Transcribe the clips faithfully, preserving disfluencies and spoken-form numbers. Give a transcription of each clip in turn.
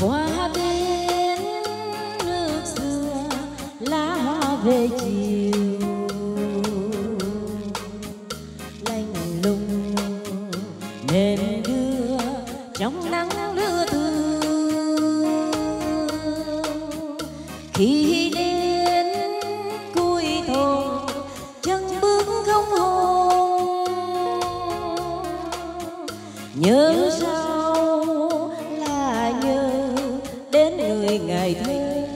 qua bên nước xưa lá hoa về chiều lạnh lùng đêm đưa trong nắng lưa thương khi đến cuối thôn chân bước không hồn nhớ sao là nhớ đến người ngày thơ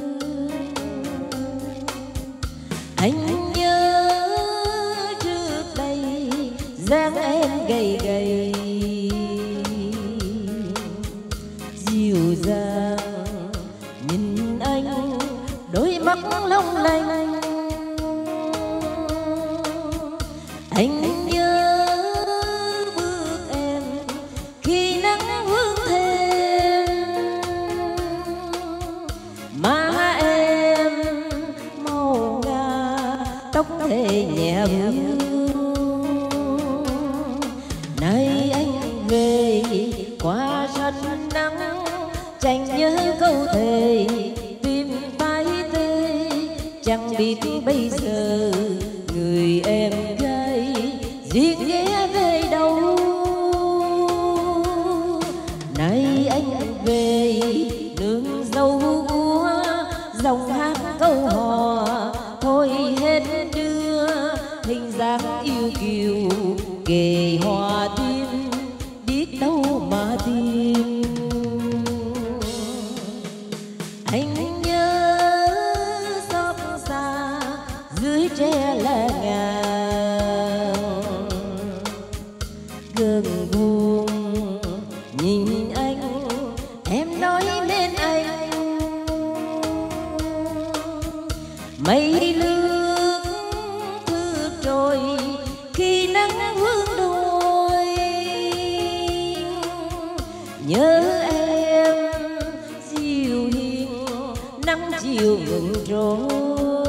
anh nhớ trước đây dáng em gầy gầy dịu dàng nhìn anh đôi mắt long lanh anh nhớ bước em khi nắng vương thêm má em màu ngà tóc thề nhẹ vương nay anh về qua sân nắng chẳng nhớ câu thề tim tay tê chẳng biết bây giờ người em gái riêng ghé về đâu nay anh về nương dâu úa dòng hát câu hò thôi hết đưa hình dáng yêu kiều kề hòa tim biết đâu mà tìm anh nhớ xót xa dưới tre là ngàn gần buồn nhìn anh em nói nên anh mây lướt thước trôi khi nắng vương đôi nhớ em dịu hiền nắng chiều ngừng trôi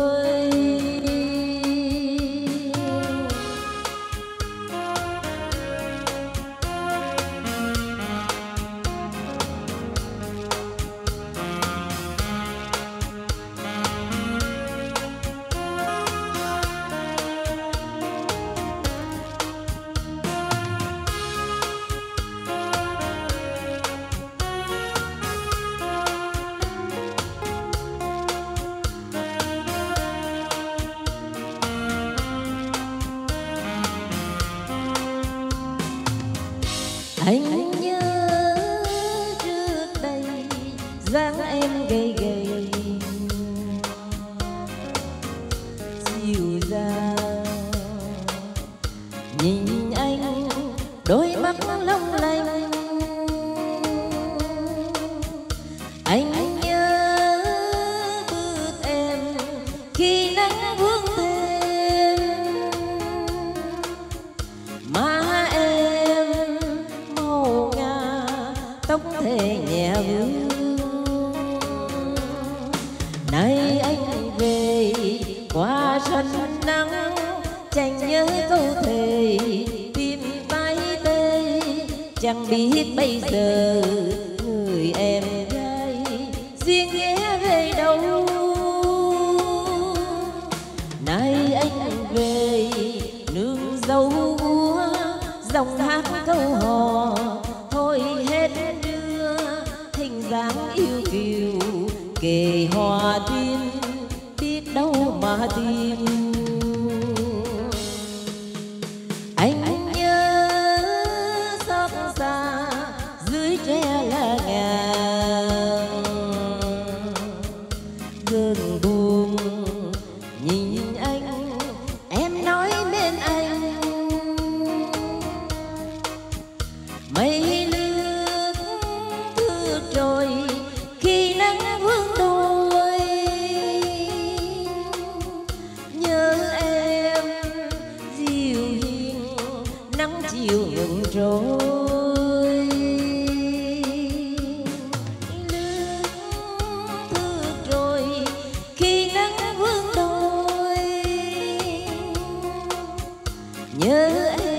anh nhớ trước đây dáng em gầy gầy dịu dàng nhìn anh đôi mắt long lanh anh nhớ bước em khi nắng vương thêm má em màu ngà tóc thề nhẹ vương nay anh về qua sân nắng chẳng nhớ câu thề tim tay tê chẳng biết bây giờ người em gái riêng ghé về đâu nay anh về nương dâu úa dòng hát câu hò thôi hết đưa hình dáng yêu kiều kề hòa tim biết đâu mà tìm anh nhớ xót xa dưới tre là ngàn gần buồn nhìn anh em nói bên anh mây lướt thước trôi khi nắng vương đôi nhớ em dịu hiền nắng chiều ngừng trôi lướt thước trôi khi nắng vương đôi nhớ em